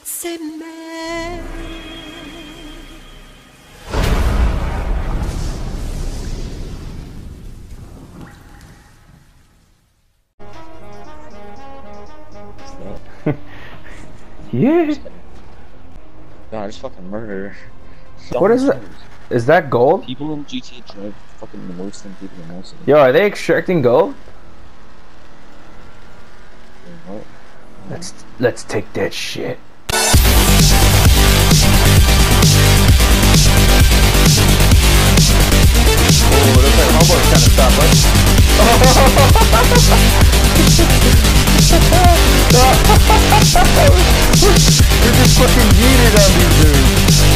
C'est mad. Yeah. God, I just fucking murder. What is that? Is that gold? People in GTA drive fucking worse than people in most of them. Yo, are they extracting gold? What? Let's take that shit. Oh, looks like Humboldt kind of stopped, right? We're just fucking yeeted on these dudes.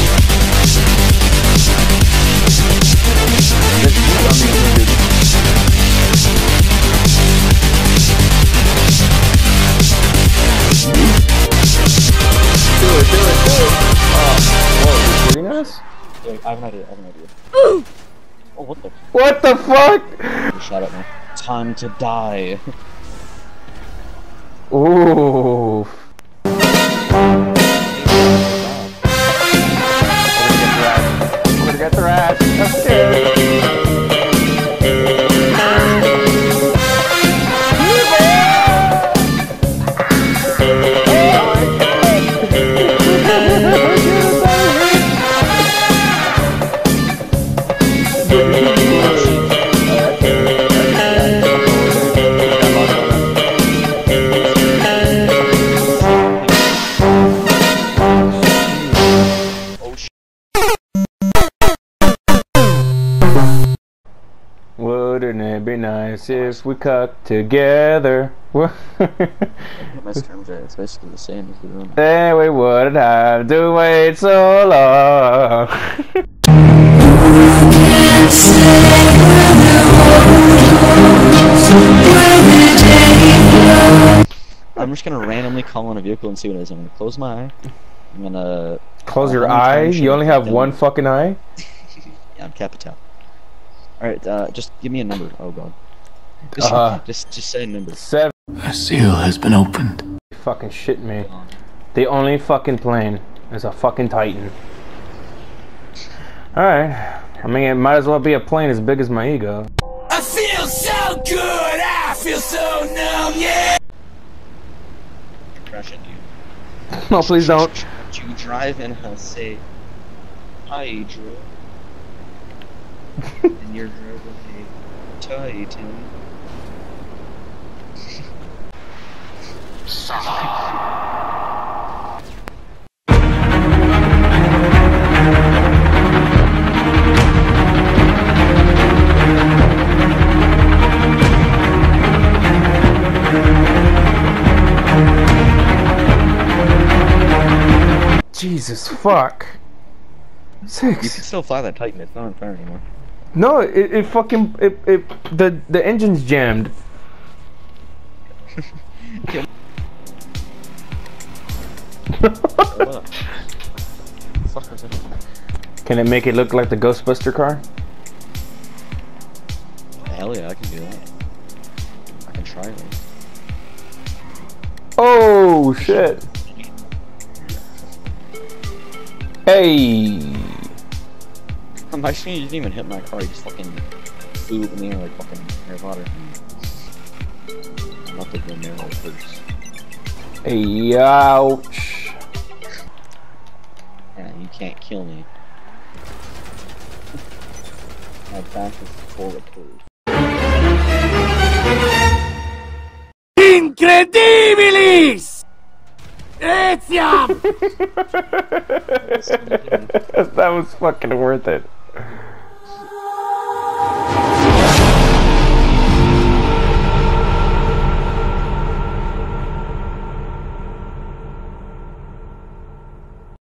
Let's yeet on these dudes. Do it. Oh, whoa, you're shooting us? Yeah, I have an idea. Oh, what the? What the fuck? Shut up, man. Time to die. Ooh. We're gonna get thrashed. That's good. Wouldn't it be nice if we cuck together? My terms are it's basically the same if we don't. Then we wouldn't have to wait so long. I'm just gonna randomly call on a vehicle and see what it is. I'm gonna close my eye. I'm gonna Close your eye? You only have one fucking eye? Yeah, I'm Capital. Alright, just give me a number. Oh god. Just say a number. 7. A seal has been opened. Fucking shit me. The only fucking plane is a fucking Titan. Alright. I mean, it might as well be a plane as big as my ego. I feel so good, I feel so numb, yeah! Crash into you. No, please don't. You drive and I'll say, hi, Drew. And you're driving a Titan. Jesus fuck. You 6. can still fly that Titan, it's not on fire anymore. No, it fucking the engine's jammed. Can it make it look like the Ghostbuster car? Hell yeah, I can do that. I can try it. Oh shit. Hey. My screen, you didn't even hit my car, you just fucking flew up in the air like fucking Harry Potter. I'm not the good narrow first. Hey, ouch. Yeah, you can't kill me. My back is full of curves. Incredibilis! Etiam! That was fucking worth it.